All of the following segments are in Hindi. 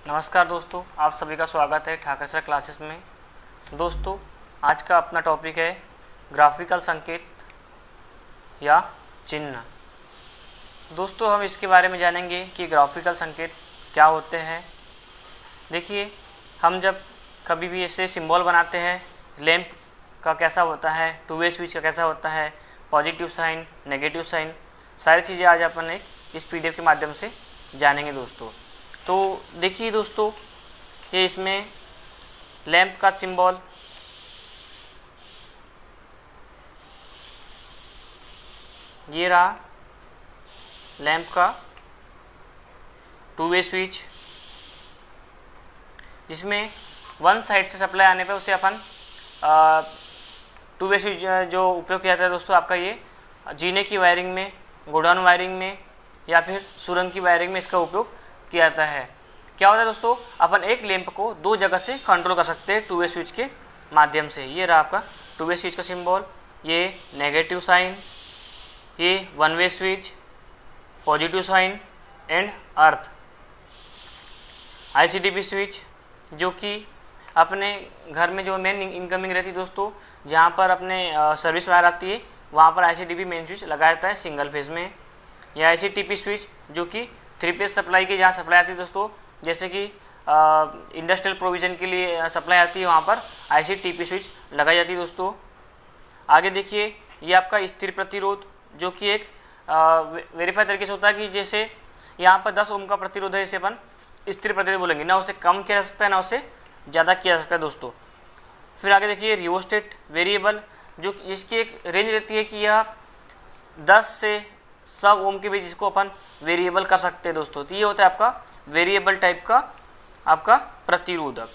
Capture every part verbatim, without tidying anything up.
नमस्कार दोस्तों, आप सभी का स्वागत है ठाकर सर क्लासेस में। दोस्तों, आज का अपना टॉपिक है ग्राफिकल संकेत या चिन्ह। दोस्तों, हम इसके बारे में जानेंगे कि ग्राफिकल संकेत क्या होते हैं। देखिए, हम जब कभी भी ऐसे सिंबल बनाते हैं, लैंप का कैसा होता है, टू वे स्विच का कैसा होता है, पॉजिटिव साइन, नेगेटिव साइन, सारी चीज़ें आज अपन एक इस पीडीएफ के माध्यम से जानेंगे दोस्तों। तो देखिए दोस्तों, ये इसमें लैंप का सिंबल, ये रहा लैंप का टू वे स्विच, जिसमें वन साइड से सप्लाई आने पे उसे अपन टू वे स्विच जो उपयोग किया जाता है दोस्तों, आपका ये जीने की वायरिंग में, गोडाउन वायरिंग में या फिर सुरंग की वायरिंग में इसका उपयोग किया जाता है। क्या होता है दोस्तों, अपन एक लैंप को दो जगह से कंट्रोल कर सकते हैं टू वे स्विच के माध्यम से। ये रहा आपका टू वे स्विच का सिंबल, ये नेगेटिव साइन, ये one way switch, positive sign and earth. ICDP switch जो कि अपने घर में जो मेन इनकमिंग रहती है दोस्तों, जहाँ पर अपने सर्विस वायर आती है, वहाँ पर आईसीडीपी मेन स्विच लगाया जाता है सिंगल फेज में। या आईसीटीपी स्विच जो कि थ्री फेज सप्लाई की जहाँ सप्लाई आती है दोस्तों, जैसे कि इंडस्ट्रियल प्रोविज़न के लिए सप्लाई आती है, वहाँ पर आईसीटीपी स्विच लगाई जाती है दोस्तों। आगे देखिए, ये आपका स्थिर प्रतिरोध जो कि एक वेरीफाई तरीके से होता है कि जैसे यहाँ पर दस ओम का प्रतिरोध है, इसे अपन स्थिर प्रतिरोध बोलेंगे, ना उसे कम किया जा सकता है ना उसे ज़्यादा किया जा सकता है दोस्तों। फिर आगे देखिए, रियोस्टेट वेरिएबल जो इसकी एक रेंज रहती है कि यह दस से सौ ओम के बीच इसको अपन वेरिएबल कर सकते हैं दोस्तों। तो ये होता है आपका वेरिएबल टाइप का आपका प्रतिरोधक।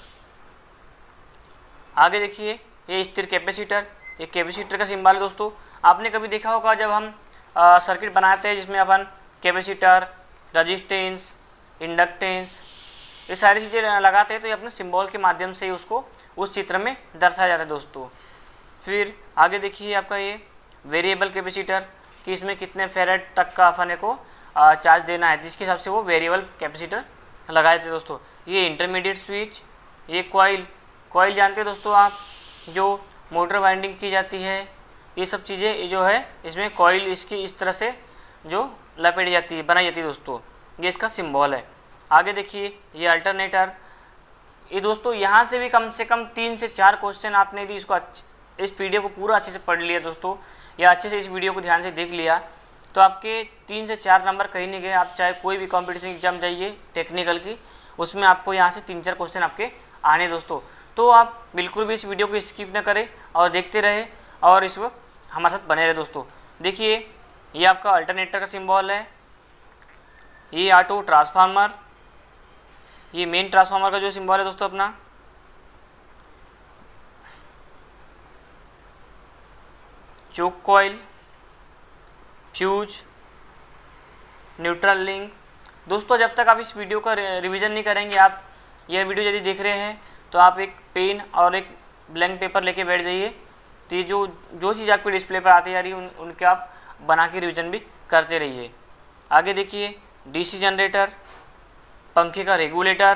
आगे देखिए, ये स्थिर कैपेसिटर, ये कैपेसिटर का सिंबल है दोस्तों। आपने कभी देखा होगा जब हम आ, सर्किट बनाते हैं जिसमें अपन कैपेसिटर, रजिस्टेंस, इंडक्टेंस, ये सारी चीज़ें लगाते हैं, तो ये अपने सिंबल के माध्यम से ही उसको उस चित्र में दर्शाया जाता है दोस्तों। फिर आगे देखिए, आपका ये वेरिएबल कैपेसिटर कि इसमें कितने फेरेड तक का अपन को चार्ज देना है, जिसके हिसाब से वो वेरिएबल कैपेसिटर लगाए थे दोस्तों। ये इंटरमीडिएट स्विच, ये कॉइल, कॉइल जानते हैं दोस्तों आप, जो मोटर वाइंडिंग की जाती है, ये सब चीज़ें जो है इसमें कॉइल इसकी इस तरह से जो लपेटी जाती है, बनाई जाती है दोस्तों, ये इसका सिंबल है। आगे देखिए, ये अल्टरनेटर, ये दोस्तों यहाँ से भी कम से कम तीन से चार क्वेश्चन आपने यदि इसको इस पीडीएफ को पूरा अच्छे से पढ़ लिया दोस्तों, या अच्छे से इस वीडियो को ध्यान से देख लिया, तो आपके तीन से चार नंबर कहीं नहीं गए। आप चाहे कोई भी कंपटीशन एग्जाम जाइए टेक्निकल की, उसमें आपको यहाँ से तीन चार क्वेश्चन आपके आने दोस्तों। तो आप बिल्कुल भी इस वीडियो को स्किप न करें और देखते रहे और इस वक्त हमारे साथ बने रहे दोस्तों। देखिए, ये आपका अल्टरनेटर का सिंबल है, ये ऑटो ट्रांसफार्मर, ये मेन ट्रांसफार्मर का जो सिंबल है दोस्तों अपना, choke coil, fuse, neutral link. दोस्तों, जब तक आप इस वीडियो का रिवीजन नहीं करेंगे, आप यह वीडियो यदि देख रहे हैं तो आप एक पेन और एक ब्लैंक पेपर लेके बैठ जाइए। तो ये जो जो चीज़ आपके डिस्प्ले पर आती जा रही है उन, उनके आप बना के रिवीजन भी करते रहिए। आगे देखिए, डीसी जनरेटर, पंखे का रेगुलेटर,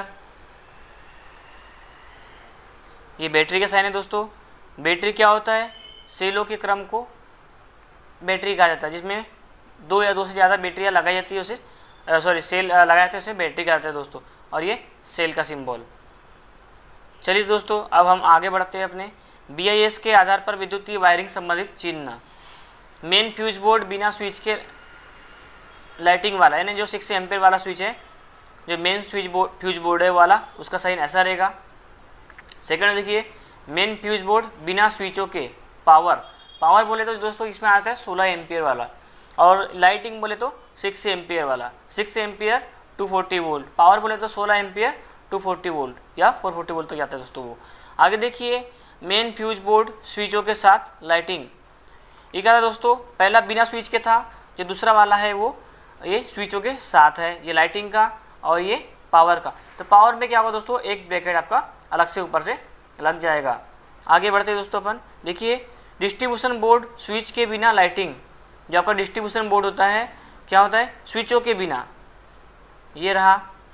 ये बैटरी का साइन है दोस्तों। बैटरी क्या होता है, सेलों के क्रम को बैटरी कहा जाता है, जिसमें दो या दो से ज़्यादा बैटरियाँ लगाई जाती है, उसे सॉरी सेल लगाए जाते हैं, उसे बैटरी कहा जाता है दोस्तों। और ये सेल का सिंबल। चलिए दोस्तों, अब हम आगे बढ़ते हैं अपने बीआईएस के आधार पर विद्युतीय वायरिंग संबंधित चिन्ह। मेन फ्यूज बोर्ड बिना स्विच के लाइटिंग वाला, यानी जो सिक्स एम्पेयर वाला स्विच है, जो main switch board fuse board है वाला, उसका साइन ऐसा रहेगा। सेकंड देखिए, मेन फ्यूज बोर्ड बिना स्विचों के पावर, पावर बोले तो दोस्तों इसमें आता है सोलह एम्पियर वाला, और लाइटिंग बोले तो सिक्स एम्पियर वाला, six ampere two forty volt, power बोले तो सोलह एम्पियर टू फोर्टी वोल्ट या फोर फोर्टी वोल्ट तक जाता है दोस्तों वो। आगे देखिए, मेन फ्यूज बोर्ड स्विचों के साथ लाइटिंग, ये क्या था दोस्तों, पहला बिना स्विच के था, जो दूसरा वाला है वो ये स्विचों के साथ है, ये लाइटिंग का और ये पावर का। तो पावर में क्या होगा दोस्तों, एक ब्रैकेट आपका अलग से ऊपर से लग जाएगा। आगे बढ़ते हैं दोस्तों अपन, देखिए डिस्ट्रीब्यूशन बोर्ड स्विच के बिना लाइटिंग, जो आपका डिस्ट्रीब्यूशन बोर्ड होता है क्या होता है, स्विचों के बिना, ये रहा।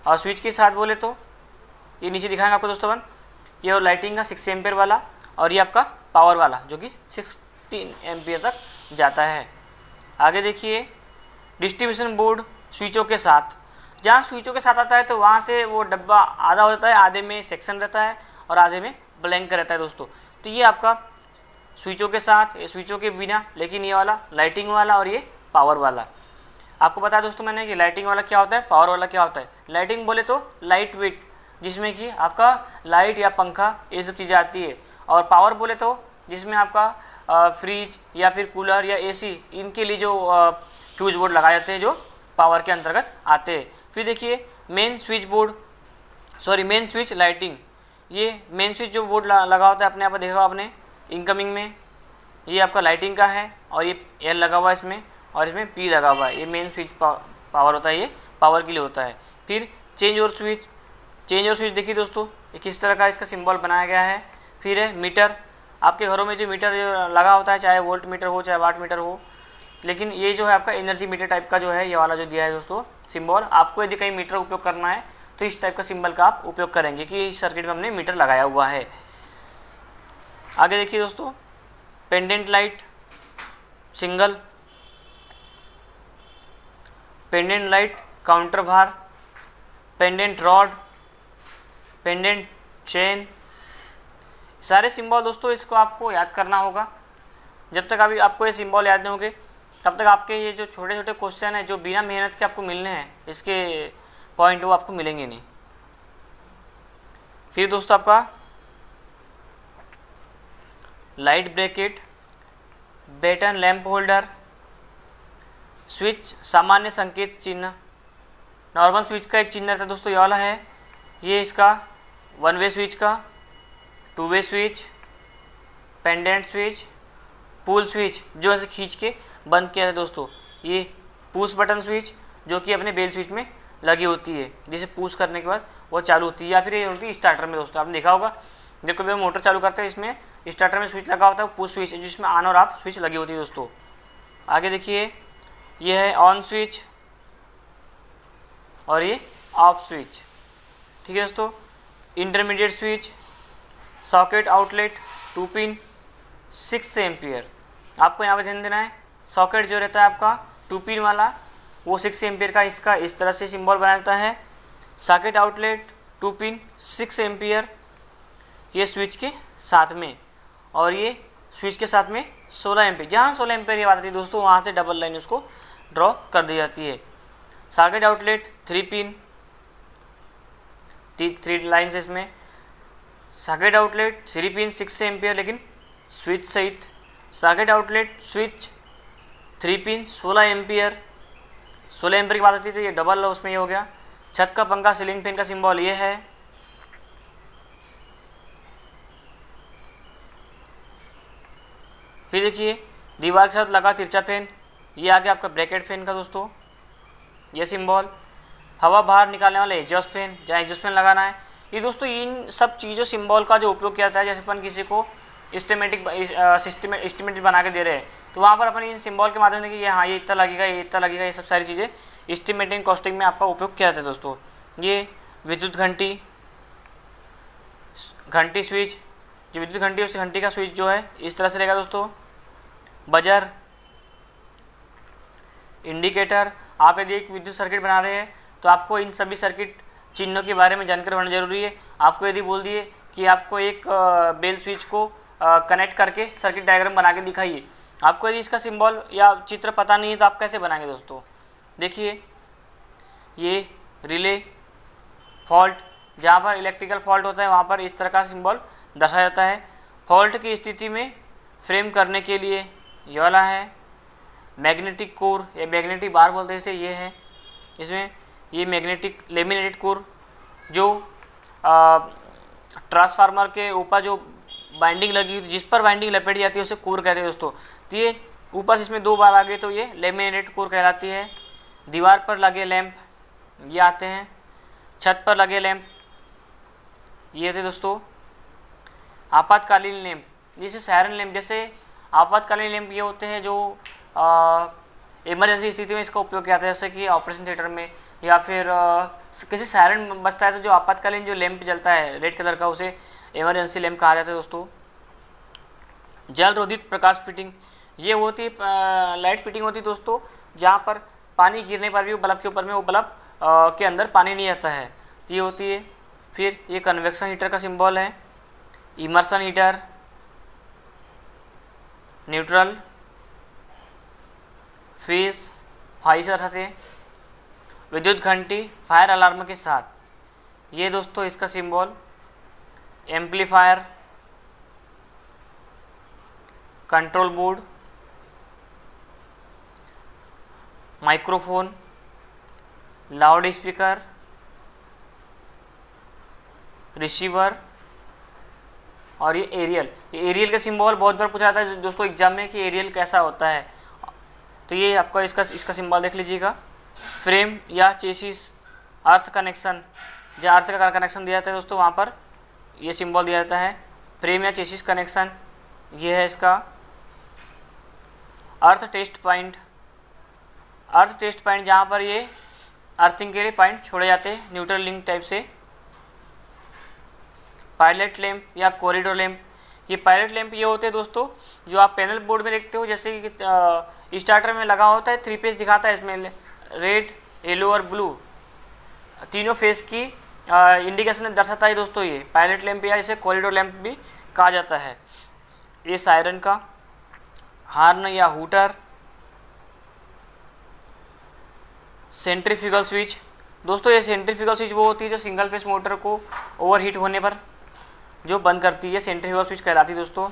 और स्विच के साथ बोले तो ये नीचे दिखाएंगे आपको दोस्तों अपन, ये और लाइटिंग का सिक्स एम्पियर वाला, और ये आपका पावर वाला जो कि सिक्सटीन एम्पियर तक जाता है। आगे देखिए डिस्ट्रीब्यूशन बोर्ड स्विचों के साथ, जहाँ स्विचों के साथ आता है तो वहाँ से वो डब्बा आधा हो जाता है, आधे में सेक्शन रहता है और आधे में ब्लैंक रहता है दोस्तों। तो ये आपका स्विचों के साथ, ये स्विचों के बिना, लेकिन ये वाला लाइटिंग वाला और ये पावर वाला। आपको पता है दोस्तों मैंने कि लाइटिंग वाला क्या होता है, पावर वाला क्या होता है। लाइटिंग बोले तो लाइट वेट, जिसमें कि आपका लाइट या पंखा ये सब चीज़ें आती है, और पावर बोले तो जिसमें आपका फ्रिज या फिर कूलर या एसी, इनके लिए जो फ्यूज बोर्ड लगाए जाते हैं जो पावर के अंतर्गत आते हैं। फिर देखिए main switch board, sorry main switch lighting, ये मेन स्विच जो बोर्ड लगा होता है अपने आप देखा आपने इनकमिंग में, ये आपका लाइटिंग का है, और ये एल लगा हुआ है इसमें, और इसमें पी लगा हुआ है, ये मेन स्विच पावर होता है, ये पावर के लिए होता है। फिर चेंज और स्विच, चेंज और स्विच देखिए दोस्तों ये किस तरह का इसका सिंबल बनाया गया है। फिर है मीटर, आपके घरों में जो मीटर जो लगा होता है, चाहे वोल्ट मीटर हो चाहे वाट मीटर हो, लेकिन ये जो है आपका एनर्जी मीटर टाइप का जो है ये वाला जो दिया है दोस्तों सिंबल, आपको यदि कहीं मीटर उपयोग करना है तो इस टाइप का सिंबल का आप उपयोग करेंगे कि इस सर्किट में हमने मीटर लगाया हुआ है। आगे देखिए दोस्तों pendant light single, pendant light counter भार, पेंडेंट रॉड, पेंडेंट चेन, सारे सिंबल दोस्तों इसको आपको याद करना होगा। जब तक अभी आपको ये सिंबल याद नहीं होंगे तब तक आपके ये जो छोटे छोटे क्वेश्चन हैं जो बिना मेहनत के आपको मिलने हैं, इसके पॉइंट वो आपको मिलेंगे नहीं। फिर दोस्तों आपका light bracket, batten lamp holder, switch सामान्य संकेत चिन्ह, नॉर्मल स्विच का एक चिन्ह रहता है दोस्तों ये वाला है, ये इसका वन वे स्विच का, two way switch, pendant switch, pull switch जो ऐसे खींच के बंद किया है दोस्तों, ये पुश बटन स्विच जो कि अपने बेल स्विच में लगी होती है, जैसे पुश करने के बाद वो चालू होती है, या फिर ये होती है स्टार्टर में दोस्तों। आपने देखा होगा जब कभी मोटर चालू करते हैं इसमें स्टार्टर में स्विच लगा होता है पुश स्विच, जिसमें ऑन और ऑफ स्विच लगी होती है दोस्तों। आगे देखिए ये है ऑन स्विच और ये ऑफ स्विच, ठीक है दोस्तों। Intermediate switch, socket outlet two pin six ampere, आपको यहाँ पे ध्यान देना है सॉकेट जो रहता है आपका टू पिन वाला वो सिक्स एम्पियर का, इसका इस तरह से सिंबल बना देता है। Socket outlet two pin six ampere ये स्विच के साथ में, और ये स्विच के साथ में सोलह एम्पियर, जहाँ सोलह एम्पियर ये बात आती है दोस्तों वहाँ से डबल लाइन उसको ड्रॉ कर दी जाती है। Socket outlet three pin, three lines इसमें, socket outlet three pin six ampere लेकिन स्विच सहित, socket outlet switch three pin सोलह एम्पियर, सोलह एम्पियर की बात आती है तो ये डबल उसमें ये हो गया। छत का पंखा सीलिंग फैन का सिंबल ये है। फिर देखिए दीवार के साथ लगा तिरछा फैन, ये आ गया आपका ब्रैकेट फैन का दोस्तों ये सिंबल। हवा बाहर निकालने वाला एग्जॉस्ट फैन, जहाँ एग्जॉस्ट फैन लगाना है, ये दोस्तों इन सब चीज़ों सिंबल का जो उपयोग किया जाता है, जैसे अपन किसी को इस्टीमेटिक सिस्टम इस्टीमेट बना के दे रहे हैं तो वहाँ पर अपन इन सिंबल के माध्यम से कि ये हाँ ये इतना लगेगा ये इतना लगेगा, ये सब सारी चीज़ें इस्टीमेटिंग कॉस्टिंग में आपका उपयोग किया जाता है दोस्तों। ये विद्युत घंटी, घंटी स्विच, जो विद्युत घंटी उस घंटी का स्विच जो है इस तरह से रहेगा दोस्तों। बजर, इंडिकेटर, आप यदि एक विद्युत सर्किट बना रहे हैं तो आपको इन सभी सर्किट चिन्हों के बारे में जानकारी होना जरूरी है। आपको यदि बोल दिए कि आपको एक बेल स्विच को कनेक्ट करके सर्किट डायग्राम बना के दिखाइए, आपको यदि इसका सिंबल या चित्र पता नहीं है तो आप कैसे बनाएंगे दोस्तों। देखिए ये रिले फॉल्ट, जहाँ पर इलेक्ट्रिकल फॉल्ट होता है वहाँ पर इस तरह का सिंबल दर्शाया जाता है। फॉल्ट की स्थिति में फ्रेम करने के लिए ये वाला है। मैग्नेटिक कोर या मैग्नेटिक बार बोलते हैं इसे, ये है इसमें ये मैग्नेटिक लेमिनेटेड कोर जो ट्रांसफार्मर के ऊपर जो बाइंडिंग लगी जिस पर बाइंडिंग लपेटी जाती है उसे कोर कहते हैं दोस्तों। तो ये ऊपर से इसमें दो बार आगे तो ये लेमिनेटेड कोर कहलाती है। दीवार पर लगे लैंप ये आते हैं। छत पर लगे लैंप ये थे दोस्तों। आपातकालीन लैंप, जैसे सायरन लैंप, जैसे आपातकालीन लैंप ये होते हैं जो आ, इमरजेंसी स्थिति में इसका उपयोग किया जाता है, जैसे कि ऑपरेशन थिएटर में, या फिर आ, किसी सायरन बजता है तो जो आपातकालीन जो लैंप जलता है रेड कलर का, उसे इमरजेंसी लैंप कहा जाता है दोस्तों। जल रोधित प्रकाश फिटिंग, ये होती है लाइट फिटिंग होती है दोस्तों, जहाँ पर पानी गिरने पर भी वो बल्ब के ऊपर में वो बल्ब के अंदर पानी नहीं आता है, तो ये होती है। फिर ये कन्वेक्शन हीटर का सिंबल है, इमर्सन हीटर, न्यूट्रल, फेज, फाइजर है, विद्युत घंटी फायर अलार्म के साथ, ये दोस्तों इसका symbol. Amplifier, control board, microphone, loud speaker, receiver, और ये एरियल। ये एरियल का सिंबल बहुत बार पूछा जाता है दोस्तों एग्जाम में कि एरियल कैसा होता है, तो ये आपका इसका इसका सिंबल देख लीजिएगा। फ्रेम या चेसिस, अर्थ कनेक्शन, जहाँ अर्थ का कनेक्शन दिया जाता है दोस्तों वहाँ पर ये सिंबल दिया जाता है, फ्रेम या चेसिस कनेक्शन, ये है इसका। Earth test point, earth test point जहाँ पर ये अर्थिंग के लिए पॉइंट छोड़े जाते हैं न्यूट्रल लिंक टाइप से। पायलट लैंप या कॉरिडोर लैंप, ये पायलट लैंप ये होते हैं दोस्तों जो आप पैनल बोर्ड में देखते हो, जैसे कि स्टार्टर में लगा होता है, थ्री फेज दिखाता है इसमें, रेड, येलो और ब्लू तीनों फेज की इंडिकेशन दर्शाता है दोस्तों। ये पायलट लैंप या इसे कॉरिडोर लैंप भी कहा जाता है। ये सायरन का, हार्न या हूटर, सेंट्रीफ्यूगल स्विच, दोस्तों ये सेंट्रीफ्यूगल स्विच वो होती है जो सिंगल फेस मोटर को ओवरहीट होने पर जो बंद करती है, सेंट्रीफ्यूगल स्विच कहलाती है दोस्तों।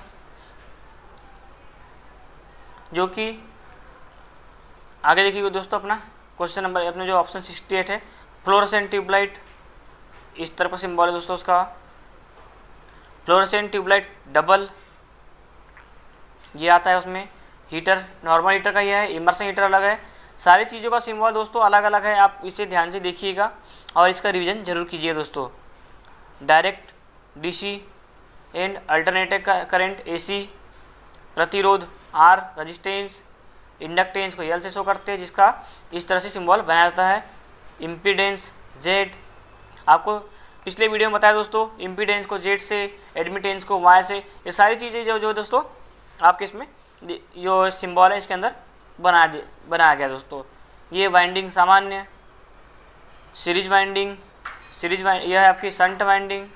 जो कि आगे देखिए दोस्तों अपना क्वेश्चन नंबर अपने जो ऑप्शन सिक्सटी एट है, फ्लोरोसेंट ट्यूबलाइट, इस तरह का सिंबल है दोस्तों उसका। फ्लोरोसेंट ट्यूबलाइट डबल, ये आता है उसमें। हीटर नॉर्मल हीटर का ये है, इमर्सन हीटर अलग है। सारी चीज़ों का सिंबल दोस्तों अलग अलग है, आप इसे ध्यान से देखिएगा और इसका रिवीजन जरूर कीजिए दोस्तों। Direct, DC and alternative current, AC, प्रतिरोध आर, रेजिस्टेंस, इंडक्टेंस को एल से शो करते हैं, जिसका इस तरह से सिंबल बनाया जाता है। इम्पीडेंस जेड, आपको पिछले वीडियो में बताया दोस्तों, इम्पीडेंस को जेड से, एडमिटेंस को वाई से, ये सारी चीज़ें जो जो दोस्तों आपके इसमें जो सिंबल है इसके अंदर बना दिया बनाया गया दोस्तों। ये वाइंडिंग सामान्य, सीरीज वाइंडिंग, सीरीज वाइंड यह है आपकी शंट वाइंडिंग,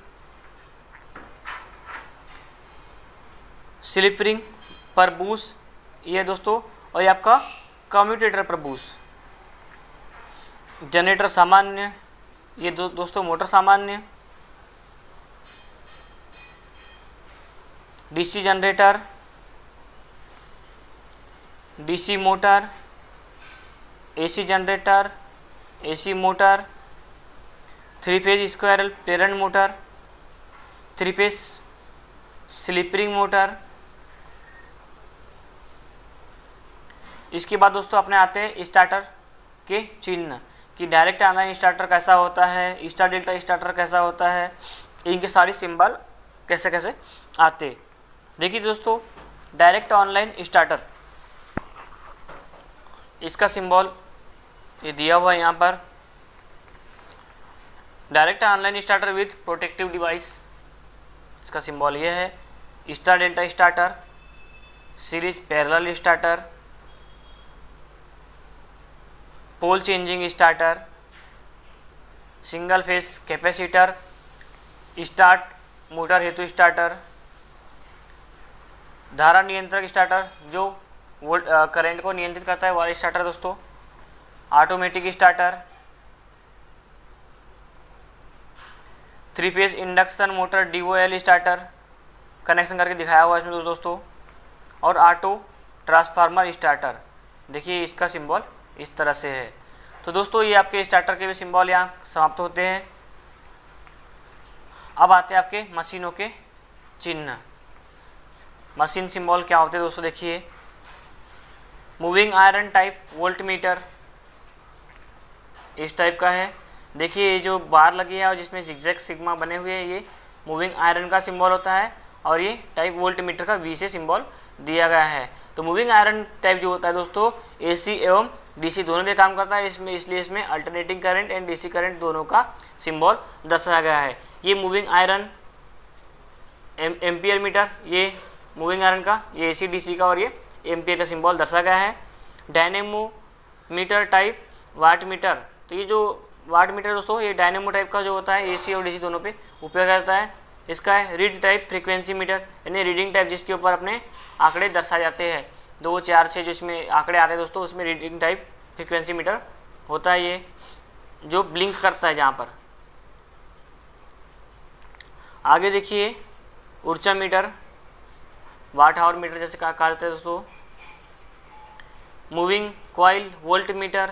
स्लिप रिंग पर बूस ये दोस्तों, और ये आपका कम्यूटेटर पर बूस। जनरेटर सामान्य, ये दो दोस्तों मोटर सामान्य। DC generator, DC motor, AC generator, AC motor, three phase squirrel प्रेरण motor, three phase slip ring motor. इसके बाद दोस्तों अपने आते हैं स्टार्टर के चिन्ह, कि डायरेक्ट ऑनलाइन स्टार्टर कैसा होता है, स्टार डेल्टा स्टार्टर कैसा होता है, इनके सारी सिंबल कैसे कैसे आते। देखिए दोस्तों डायरेक्ट ऑनलाइन स्टार्टर, इसका सिंबल ये दिया हुआ है यहाँ पर। Direct online starter with protective device, इसका सिंबल ये है। Star delta starter, series parallel starter, pole changing starter, single phase capacitor, start motor हेतु स्टार्टर, धारा नियंत्रक स्टार्टर जो वोल्ट करंट को नियंत्रित करता है वाला स्टार्टर दोस्तों, automatic starter, three phase induction motor D O L starter connection करके दिखाया हुआ है इसमें दोस्तों, और ऑटो ट्रांसफार्मर स्टार्टर। देखिए इसका सिंबल इस तरह से है। तो दोस्तों ये आपके स्टार्टर के भी सिंबल यहाँ समाप्त होते हैं। अब आते हैं आपके मशीनों के चिन्ह। मशीन सिंबल क्या होते हैं दोस्तों, देखिए moving iron type volt meter इस टाइप का है। देखिए ये जो बार लगी है और जिसमें जिगजैग सिग्मा बने हुए हैं, ये मूविंग आयरन का सिंबल होता है, और ये टाइप वोल्ट मीटर का वी से सिंबल दिया गया है। तो मूविंग आयरन टाइप जो होता है दोस्तों एसी एवं डीसी दोनों में काम करता है इसमें, इसलिए इसमें alternating current and DC current दोनों का सिंबल दर्शाया गया है। ये moving iron M ampere meter, ये मूविंग आयरन का, ये एसी डीसी का और ये एम्पियर का सिंबल दर्शाया गया है। Dynamo meter type watt meter, तो ये जो वाट मीटर दोस्तों ये डायनेमो टाइप का जो होता है एसी और डीसी दोनों पे उपयोग करता है। इसका है रीड टाइप फ्रीक्वेंसी मीटर, यानी रीडिंग टाइप जिसके ऊपर अपने आंकड़े दर्शाए जाते हैं, दो चार छः जो इसमें आंकड़े आते हैं दोस्तों उसमें रीडिंग टाइप फ्रीक्वेंसी मीटर होता है, ये जो ब्लिंक करता है जहाँ पर। आगे देखिए ऊर्जा मीटर, वाट आवर मीटर जैसे कहा जाता है दोस्तों। मूविंग कॉइल वोल्ट मीटर,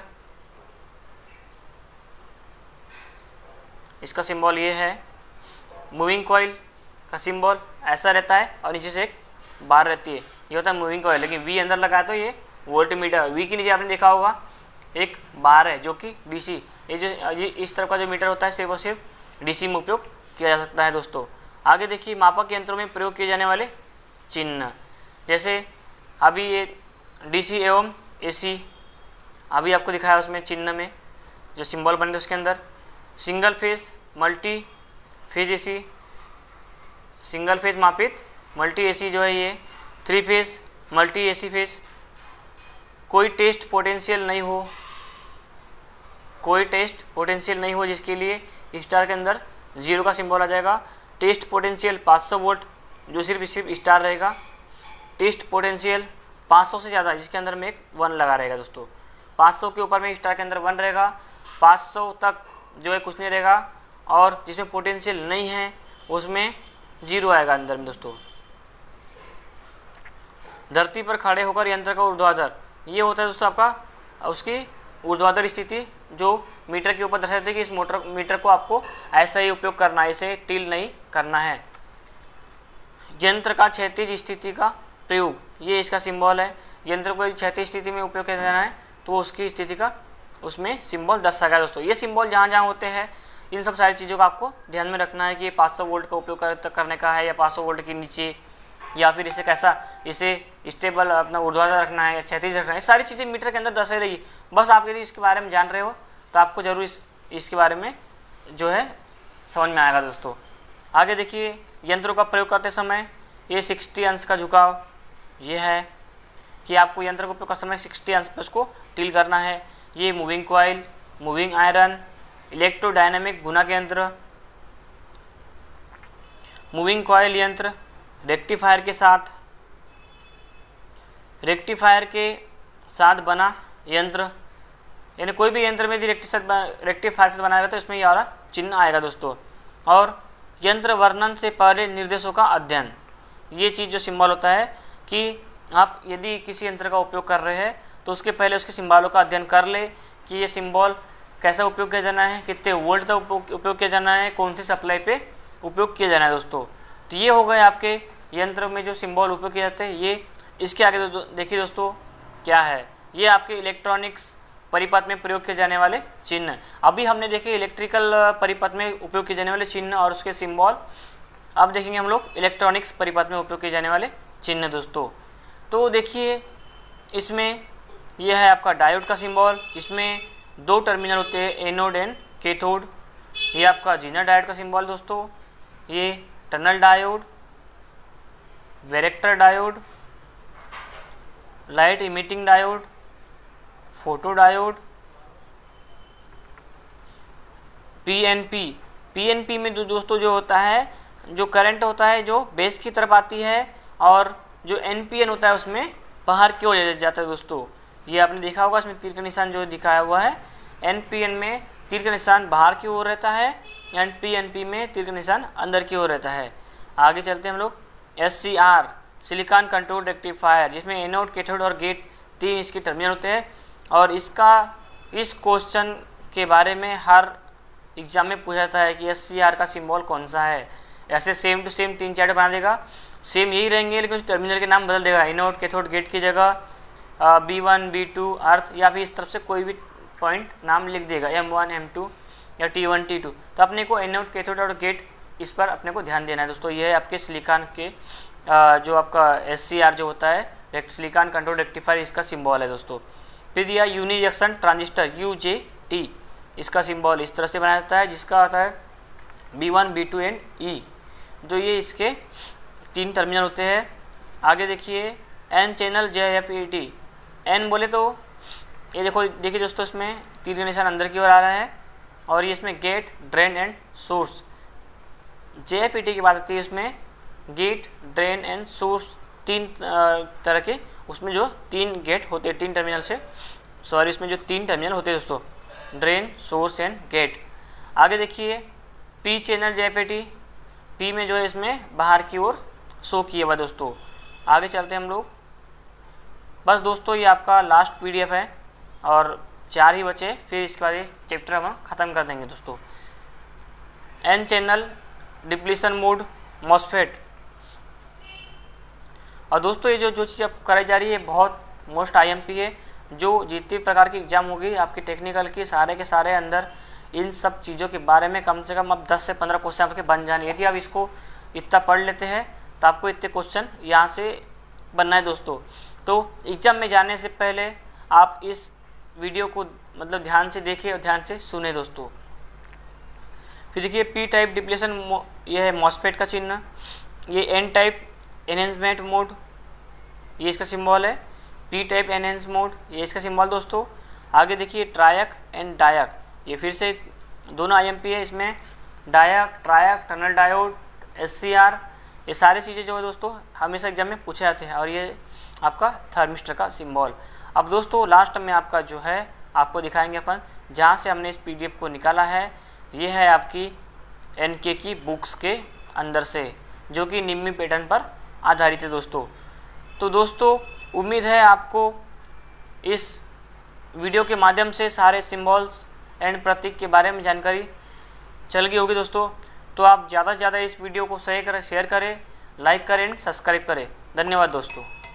इसका सिंबल ये है। मूविंग कॉइल का सिंबल ऐसा रहता है और नीचे से एक बार रहती है, ये होता है मूविंग कॉइल, लेकिन वी अंदर लगा है तो ये वोल्ट मीटर। वी के नीचे आपने देखा होगा एक बार है जो कि डीसी, ये जो ये इस तरह का जो मीटर होता है सिर्फ और सिर्फ डीसी में उपयोग किया जा सकता है दोस्तों। आगे देखिए मापक यंत्रों में प्रयोग किए जाने वाले चिन्ह, जैसे अभी ये डीसी एवं एसी अभी आपको दिखाया उसमें चिन्ह में जो सिंबल बने थे उसके अंदर। Single phase multi phase AC, single phase मापित मल्टी एसी जो है ये। Three phase multi AC phase. कोई टेस्ट पोटेंशियल नहीं हो, कोई टेस्ट पोटेंशियल नहीं हो जिसके लिए स्टार के अंदर जीरो का सिंबल आ जाएगा। टेस्ट पोटेंशियल पाँच सौ वोल्ट जो सिर्फ सिर्फ स्टार रहेगा। टेस्ट पोटेंशियल पाँच सौ से ज़्यादा जिसके अंदर में एक वन लगा रहेगा दोस्तों। पाँच सौ के ऊपर में स्टार के अंदर वन रहेगा, पाँच सौ तक जो है कुछ नहीं रहेगा, और जिसमें पोटेंशियल नहीं है उसमें जीरो आएगा अंदर में दोस्तों। धरती पर खड़े होकर यंत्र का ऊर्ध्वाधर, ये होता है दोस्तों आपका उसकी ऊर्ध्वाधर स्थिति जो मीटर के ऊपर दर्शाती है कि इस मोटर मीटर को आपको ऐसा ही उपयोग करना है, इसे टिल नहीं करना है। यंत्र का क्षैतिज स्थिति का प्रयोग, ये इसका सिंबल है। यंत्र को क्षैतिज स्थिति में उपयोग किया जाना है तो उसकी स्थिति का उसमें सिंबल दर्शाया गया दोस्तों। ये सिंबल जहाँ जहाँ होते हैं इन सब सारी चीज़ों का आपको ध्यान में रखना है कि ये पाँच सौ वोल्ट का उपयोग कर, करने का है या पाँच सौ वोल्ट के नीचे, या फिर इसे कैसा इसे स्टेबल अपना ऊर्ध्वाधर रखना है या क्षैतिज रखना है। सारी चीज़ें मीटर के अंदर दर्शाई रही। बस आप यदि इसके बारे में जान रहे हो तो आपको जरूर इस इसके बारे में जो है समझ में आएगा दोस्तों। आगे देखिए यंत्रों का प्रयोग करते समय ये सिक्सटी अंश का झुकाव, ये है कि आपको यंत्र को उपयोग करते समय सिक्सटी अंश पर उसको टिल करना है। ये moving coil, moving iron, electrodynamic गुणक यंत्र, मूविंग कॉइल यंत्र रेक्टिफायर के साथ, रेक्टिफायर के साथ बना यंत्र, यानी कोई भी यंत्र में यदि रेक्टिफायर से बनाएगा तो इसमें ये वाला चिन्ह आएगा दोस्तों। और यंत्र वर्णन से पहले निर्देशों का अध्ययन, ये चीज़ जो सिंबल होता है कि आप यदि किसी यंत्र का उपयोग कर रहे हैं तो उसके पहले उसके सिंबलों का अध्ययन कर ले कि ये सिंबल कैसा उपयोग किया जाना है, कितने वोल्ट तक उपयोग किया जाना है, कौन सी सप्लाई पे उपयोग किया जाना है दोस्तों। तो ये हो गए आपके यंत्र में जो सिंबल उपयोग किए जाते हैं। ये इसके आगे दो, देखिए दोस्तों क्या है, ये आपके इलेक्ट्रॉनिक्स परिपथ में प्रयोग किए जाने वाले चिन्ह। अभी हमने देखे इलेक्ट्रिकल परिपथ में उपयोग किए जाने वाले चिन्ह और उसके सिंबल, अब देखेंगे हम लोग इलेक्ट्रॉनिक्स परिपथ में उपयोग किए जाने वाले चिन्ह दोस्तों। तो देखिए इसमें यह है आपका डायोड का सिंबल, जिसमें दो टर्मिनल होते हैं एनोड एंड कैथोड। ये आपका जीनर डायोड का सिंबल दोस्तों, ये tunnel diode, varactor diode, light emitting diode, photo diode, PNP. PNP में जो दोस्तों जो होता है जो करंट होता है जो बेस की तरफ आती है, और जो एनपीएन होता है उसमें बाहर की ओर जाता है दोस्तों। ये आपने देखा होगा इसमें तीर का निशान जो दिखाया हुआ है, एनपीएन में तीर का निशान बाहर की ओर रहता है, एंड पीएनपी में तीर का निशान अंदर की ओर रहता है। आगे चलते हैं हम लोग एससीआर सिलिकॉन कंट्रोल रेक्टिफायर, जिसमें एनोड कैथोड और गेट तीन इसके टर्मिनल होते हैं। और इसका इस क्वेश्चन के बारे में हर एग्जाम में पूछा जाता है कि एससीआर का सिंबल कौन सा है। ऐसे सेम टू सेम तीन चार्ट बना देगा, सेम यही रहेंगे लेकिन उस टर्मिनल के नाम बदल देगा। एनोड कैथोड गेट की जगह B one B two earth, या फिर इस तरफ से कोई भी पॉइंट नाम लिख देगा, एम वन एम टू या टी वन टी टू। तो अपने को एनोड कैथोड और गेट इस पर अपने को ध्यान देना है दोस्तों। ये है आपके सिलिकॉन के आ, जो आपका एससीआर जो होता है रेक्ट सिलिकॉन कंट्रोल रेक्टिफायर इसका सिंबल है दोस्तों। फिर दिया uni junction transistor U J T, इसका सिंबल इस तरह से बनाया जाता है, जिसका आता है B one B two and E, जो ये इसके तीन टर्मिनल होते हैं। आगे देखिए N channel J F E T, N बोले तो ये देखो देखिए दोस्तों, इसमें तीन का निशान अंदर की ओर आ रहा है और ये इसमें gate drain and source. J F E T की बात आती है, इसमें गेट ड्रेन एंड सोर्स तीन तरह के उसमें जो तीन गेट होते हैं, तीन टर्मिनल से सॉरी इसमें जो तीन टर्मिनल होते हैं दोस्तों, ड्रेन सोर्स एंड गेट। आगे देखिए P channel J F E T, P में जो है इसमें बाहर की ओर शो किया हुआ दोस्तों। आगे चलते हैं हम लोग। बस दोस्तों ये आपका लास्ट पीडीएफ है और चार ही बचे, फिर इसके बाद ये चैप्टर हम ख़त्म कर देंगे दोस्तों। N channel depletion mode MOSFET, और दोस्तों ये जो जो चीज़ आपको कराई जा रही है बहुत मोस्ट आईएमपी है, जो जितनी प्रकार की एग्जाम होगी आपकी टेक्निकल की सारे के सारे अंदर इन सब चीज़ों के बारे में कम से कम अब दस से पंद्रह क्वेश्चन आपके बन जाने। यदि आप इसको इतना पढ़ लेते हैं तो आपको इतने क्वेश्चन यहाँ से बनना है दोस्तों। तो एग्जाम में जाने से पहले आप इस वीडियो को मतलब ध्यान से देखें और ध्यान से सुने दोस्तों। फिर देखिए पी टाइप डिप्लीशन, ये है मॉसफेट का चिन्ह। ये एन टाइप एनहेंसमेंट मोड, ये इसका सिंबल है। पी टाइप एनहेंस मोड, ये इसका सिंबल दोस्तों। आगे देखिए ट्रायक एंड डायक, ये फिर से दोनों आईएमपी है। इसमें DIAC, TRIAC, tunnel diode, SCR, ये सारी चीज़ें जो है दोस्तों हमेशा एग्जाम में पूछे जाते हैं। और ये आपका थर्मिस्टर का सिंबल। अब दोस्तों लास्ट में आपका जो है आपको दिखाएंगे अपन जहाँ से हमने इस पीडीएफ को निकाला है। ये है आपकी एनके की बुक्स के अंदर से, जो कि निम्मी पैटर्न पर आधारित है दोस्तों। तो दोस्तों उम्मीद है आपको इस वीडियो के माध्यम से सारे सिंबल्स एंड प्रतीक के बारे में जानकारी चल गई होगी दोस्तों। तो आप ज़्यादा से ज़्यादा इस वीडियो को शेयर करें शेयर करें लाइक करें एंड सब्सक्राइब करें। धन्यवाद दोस्तों।